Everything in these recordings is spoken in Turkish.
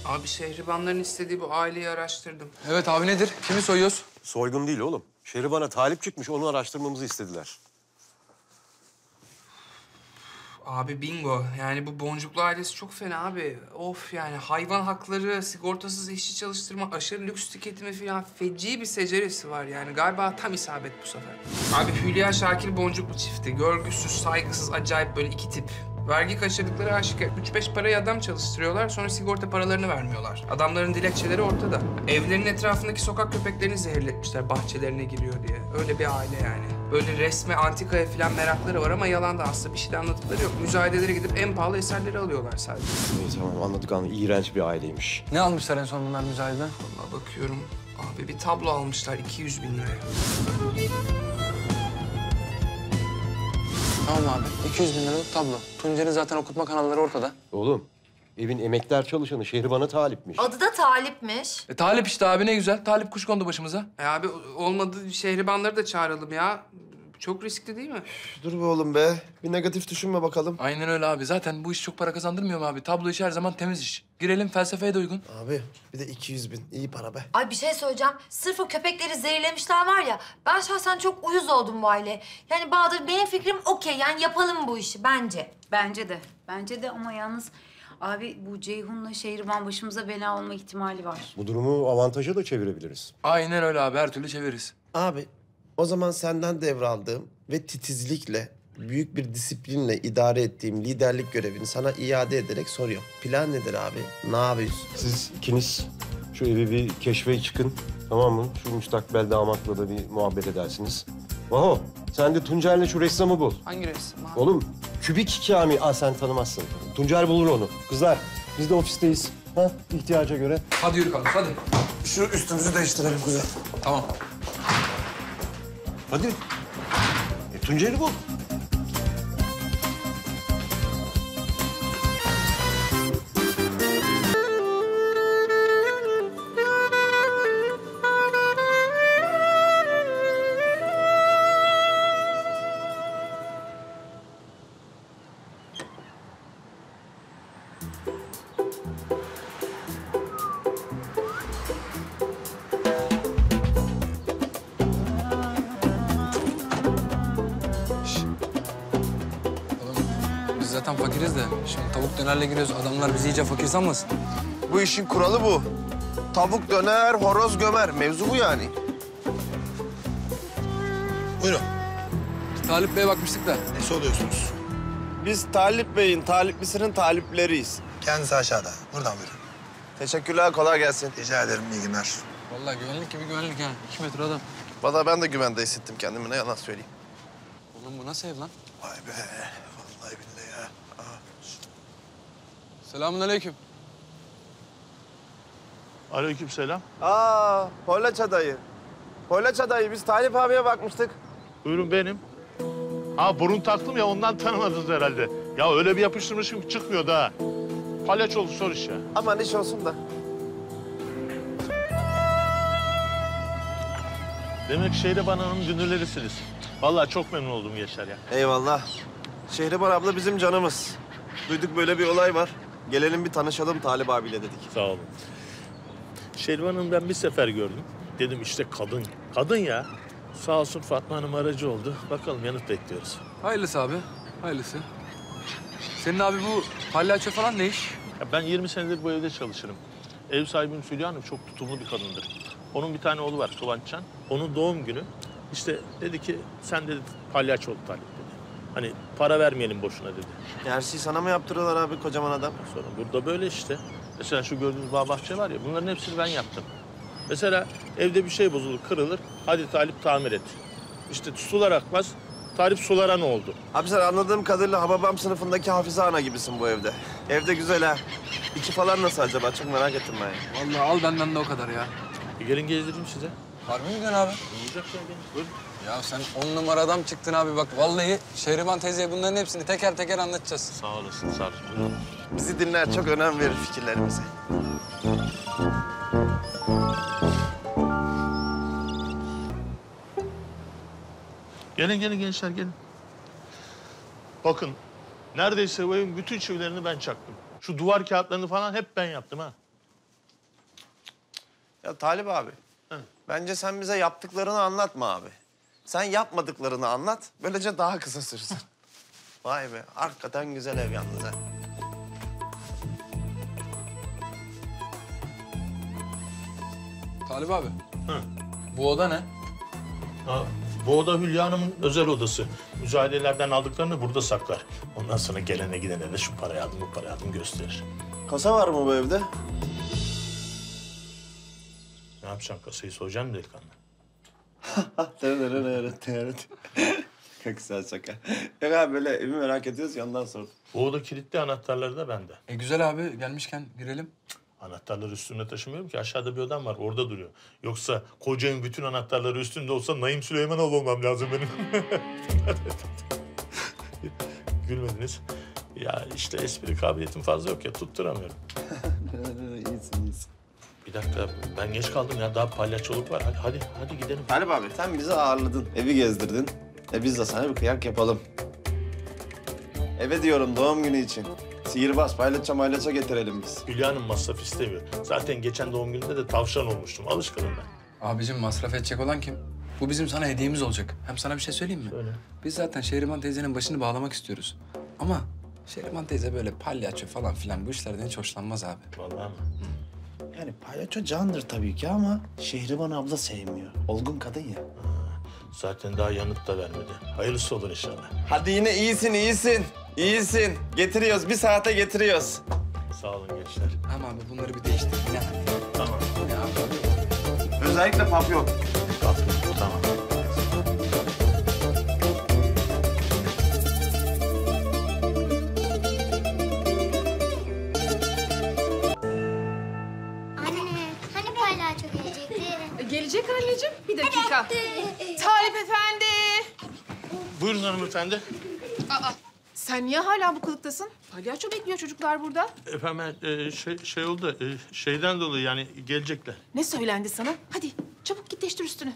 Abi Şehribanların istediği bu aileyi araştırdım. Evet abi nedir? Kimi soyuyoruz? Soygun değil oğlum. Şehriban'a talip çıkmış, onu araştırmamızı istediler. Abi bingo. Yani bu Boncuklu ailesi çok fena abi. Of yani hayvan hakları, sigortasız işçi çalıştırma, aşırı lüks tüketimi falan feci bir seceresi var yani. Galiba tam isabet bu sefer. Abi Hülya Şakir Boncuklu çifti. Görgüsüz, saygısız, acayip böyle iki tip. Vergi kaçırdıkları aşikar. 3-5 parayı adam çalıştırıyorlar, sonra sigorta paralarını vermiyorlar. Adamların dilekçeleri ortada. Evlerinin etrafındaki sokak köpeklerini zehirletmişler bahçelerine giriyor diye. Öyle bir aile yani. Böyle resme, antikaya falan merakları var ama yalan da aslında bir şey de anladıkları yok. Müzayedelere gidip en pahalı eserleri alıyorlar sadece. İyi tamam anladık. İğrenç bir aileymiş. Ne almışlar en son bunlar müzayeden? Vallahi bakıyorum. Abi bir tablo almışlar 200 bin liraya. Tamam abi. 200 bin liralık tablo. Tuncer'in zaten okutma kanalları ortada. Oğlum, evin emektar çalışanı Şehriban'a talipmiş. Adı da Talip'miş. Talip işte abi ne güzel. Talip kuş kondu başımıza. Abi olmadı Şehribanları da çağıralım ya. Çok riskli değil mi? Dur be oğlum be. Bir negatif düşünme bakalım. Aynen öyle abi. Zaten bu iş çok para kazandırmıyor mu abi? Tablo işi her zaman temiz iş. Girelim felsefeye de uygun. Abi bir de 200 bin. İyi para be. Ay bir şey söyleyeceğim. Sırf o köpekleri zehirlemişler var ya. Ben şahsen çok uyuz oldum bu aileye. Yani Bahadır benim fikrim okey. Yani yapalım bu işi bence. Bence de. Bence de ama yalnız abi bu Ceyhun'la Şehriban başımıza bela olma ihtimali var. Bu durumu avantaja da çevirebiliriz. Aynen öyle abi. Her türlü çeviririz. Abi o zaman senden devraldığım ve titizlikle, büyük bir disiplinle idare ettiğim liderlik görevini sana iade ederek soruyorum. Plan nedir abi? Ne yapıyorsun? Siz ikiniz şu evi bir keşfe çıkın, tamam mı? Şu müstakbel damatla da bir muhabbet edersiniz. Vaho, sen de Tuncer'le şu ressamı bul. Hangi resim abi? Oğlum, kübik Kamil. Sen tanımazsın. Tuncer bulur onu. Kızlar, biz de ofisteyiz. Ha, ihtiyaca göre. Hadi yürü kalk hadi. Şu üstümüzü değiştirelim kuzen. Tamam. Hadi. Tuncer'i bul. Biz zaten fakiriz de. Şimdi tavuk dönerle giriyoruz. Adamlar bizi iyice fakir sanmasın. Bu işin kuralı bu. Tavuk döner, horoz gömer. Mevzu bu yani. Buyurun. Talip Bey'e bakmıştık da. Ne soruyorsunuz? Biz Talip Bey'in taliplisinin talipleriyiz. Kendisi aşağıda. Buradan buyurun. Teşekkürler, kolay gelsin. Rica ederim, iyi günler. Vallahi güvenlik gibi güvenlik ha. 2 metre adam. Vallahi ben de güvende hissettim kendimi, ne yalan söyleyeyim. Oğlum bu nasıl ev lan? Vay be, vallahi billahi ya. Selamünaleyküm. Aleykümselam. Poğlaça dayı. Poğlaça dayı, biz Talip abiye bakmıştık. Buyurun benim. Burun taktım ya ondan tanımadınız herhalde. Ya öyle bir yapıştırmışım ki çıkmıyor da. Palyaçoğlu sor iş ya. Aman iş olsun da. Demek Şehriban Hanım dünürlerisiniz. Vallahi çok memnun oldum gençler ya. Eyvallah. Şehriban abla bizim canımız. Duyduk böyle bir olay var. Gelelim bir tanışalım Talip abiyle dedik. Sağ olun. Şehriban Hanım ben bir sefer gördüm. Dedim işte kadın. Kadın ya. Sağ olsun Fatma Hanım aracı oldu. Bakalım yanıt bekliyoruz. Hayırlısı abi. Hayırlısı. Senin abi bu palyaço falan ne iş? Ya ben 20 senedir bu evde çalışırım. Ev sahibinin Hülya Hanım çok tutumlu bir kadındır. Onun bir tane oğlu var Kıvançcan. Onun doğum günü. İşte dedi ki sen dedi palyaço ol Talip dedi. Hani para vermeyelim boşuna dedi. Her şeyi sana mı yaptırıyorlar abi kocaman adam? Sonra burada böyle işte. Mesela şu gördüğünüz bağ bahçe var ya bunların hepsini ben yaptım. Mesela evde bir şey bozulur, kırılır. Hadi Talip tamir et. İşte sular akmaz. Talip sulara ne oldu? Abi sen anladığım kadarıyla Hababam sınıfındaki Hafize Ana gibisin bu evde. Evde güzel ha. İçi falan nasıl acaba? Çok merak ettim ben. Vallahi al benden de o kadar ya. Gelin gezdireyim size. Harbi mi diyorsun abi? Olacak ya gelin. Buyurun. Ya sen 10 numara adam çıktın abi bak. Vallahi Şehriban teyzeye bunların hepsini teker teker anlatacağız. Sağ olasın, sağ olasın. Buyurun. Bizi dinler, çok önem verir fikirlerimize. Gelin gençler gelin. Bakın neredeyse bu evin bütün çivilerini ben çaktım. Şu duvar kağıtlarını falan hep ben yaptım ha. Ya Talip abi, bence sen bize yaptıklarını anlatma abi. Sen yapmadıklarını anlat, böylece daha kısa sürsün. Vay be, hakikaten güzel ev yalnız ha. Talip abi. Bu oda ne? Ha, bu oda Hülya Hanım'ın özel odası. Müzayedelerden aldıklarını burada saklar. Ondan sonra gelene gidene de şu parayı aldım, bu parayı aldım gösterir. Kasa var mı bu evde? Ne yapacaksın, kasayı soyacaksın mı delikanlı? Evet. Çok güzel şaka. Yok abi böyle evi merak ediyoruz ya ondan sordum. Bu oda kilitli, anahtarları da bende. Güzel abi. Gelmişken girelim. Anahtarları üstümde taşımıyorum ki. Aşağıda bir odam var, orada duruyor. Yoksa koca evin bütün anahtarları üstümde olsa Naim Süleymanoğlu olmam lazım benim. Gülmediniz. Ya işte espri kabiliyetim fazla yok ya, tutturamıyorum. İyisin. Bir dakika, ben geç kaldım ya. Daha palyaçoluk var. Hadi gidelim. Talip abi sen bizi ağırladın, evi gezdirdin. Biz de sana bir kıyak yapalım. Eve diyorum doğum günü için. Sihirbaz, paylaşa getirelim biz. Hülya Hanım masraf istemiyor. Zaten geçen doğum gününde de tavşan olmuştum. Alışkınım ben. Abicim masraf edecek olan kim? Bu bizim sana hediyemiz olacak. Hem sana bir şey söyleyeyim mi? Söyle. Biz zaten Şehriban teyzenin başını bağlamak istiyoruz. Ama Şehriban teyze böyle palyaço falan filan bu işlerden hiç hoşlanmaz abi. Vallahi mi? Yani palyaço candır tabii ki ama Şehriban abla sevmiyor. Olgun kadın ya. Zaten daha yanıt da vermedi. Hayırlısı olur inşallah. Hadi yine iyisin. Getiriyoruz, bir saate getiriyoruz. Sağ olun gençler. Ama abi bunları bir değiştir. Ne? Tamam. Ne abi? Özellikle papyon. Tamam. Anne, hani palyaço gelecekti? Gelecek anneciğim. Bir dakika. Talip Efendi. Buyurun hanımefendi. Aa, sen niye hala bu kılıktasın? Palyaço bekliyor çocuklar burada. Efendim şey oldu. Şeyden dolayı yani gelecekler. Ne söylendi sana? Hadi çabuk git değiştir üstünü.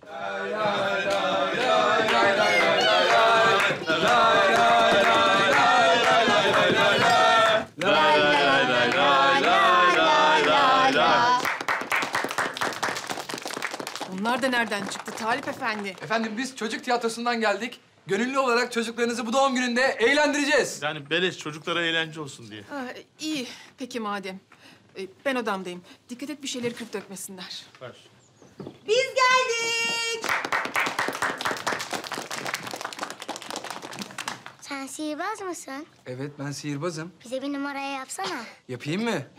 Bunlar da nereden çıktı Talip Efendi? Efendim biz çocuk tiyatrosundan geldik. Gönüllü olarak çocuklarınızı bu doğum gününde eğlendireceğiz. Yani beleş çocuklara eğlence olsun diye. İyi, peki madem. Ben odamdayım. Dikkat et bir şeyleri kırıp dökmesinler. Ver. Biz geldik. Sen sihirbaz mısın? Evet ben sihirbazım. Bize bir numaraya yapsana. Yapayım mı? Evet.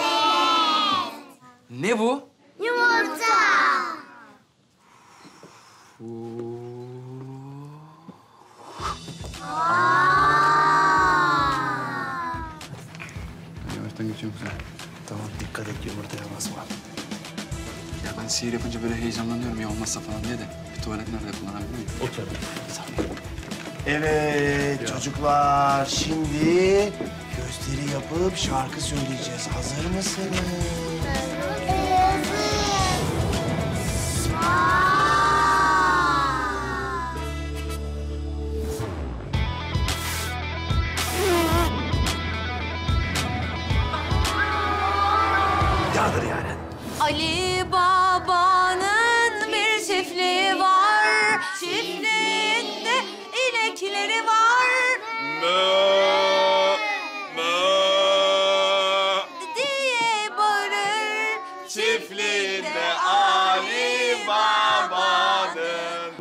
Ne bu? Yumurta. Yavaştan geçiyorum güzel. Tamam, dikkat et yumurtaya basma. Ya ben sihir yapınca böyle heyecanlanıyorum ya olmazsa falan diye de. Bir tuvalet nerede kullanabilir miyim? O tabii. Evet çocuklar, şimdi gösteri yapıp şarkı söyleyeceğiz. Hazır mısınız? Yağdır yani. Ali Baba'nın bir çiftliği var. Çiftliğinde inekleri var. Diye bağırır. Çiftliğinde Ali Baba'nın.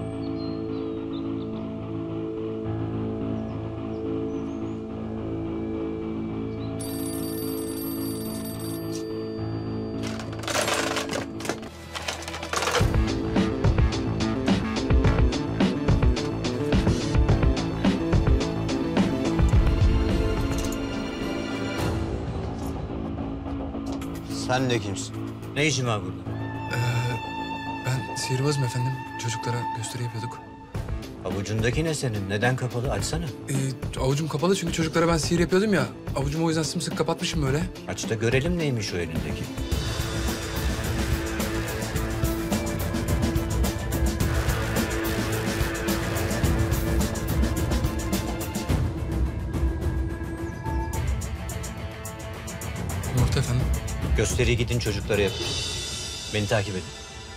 Sen de kimsin? Ne işin var burada? Ben sihirbazım efendim. Çocuklara gösteri yapıyorduk. Avucundaki ne senin? Neden kapalı? Açsana. Avucum kapalı çünkü çocuklara ben sihir yapıyordum ya. Avucumu o yüzden sımsıkı kapatmışım böyle. Aç da görelim neymiş o elindeki. Yumurta efendim. Gösteriyi gidin çocuklara yapın. Beni takip edin.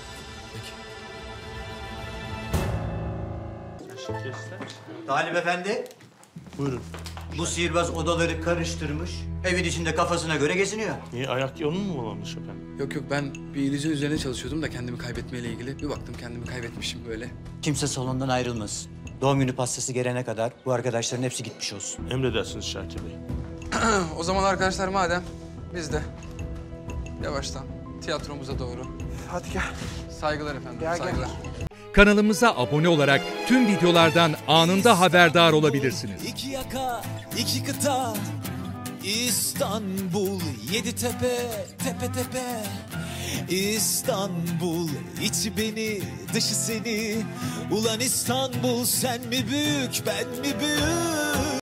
Talip Efendi, Buyurun. bu sihirbaz odaları karıştırmış. Evin içinde kafasına göre geziniyor. Niye ayak yolunu mu bulamış efendim? Yok yok, ben bir illüzyon üzerine çalışıyordum da kendimi kaybetmeyle ilgili. Bir baktım kendimi kaybetmişim böyle. Kimse salondan ayrılmasın. Doğum günü pastası gelene kadar bu arkadaşların hepsi gitmiş olsun. Emredersiniz Şakir Bey. O zaman arkadaşlar madem biz de yavaştan tiyatromuza doğru. Hadi gel. Saygılar efendim, Gel, gel. saygılar. Kanalımıza abone olarak tüm videolardan anında haberdar olabilirsiniz. İki yaka, iki kıta, İstanbul, yedi tepe, tepe tepe. İstanbul, içi beni, dışı seni. Ulan İstanbul, sen mi büyük, ben mi büyük?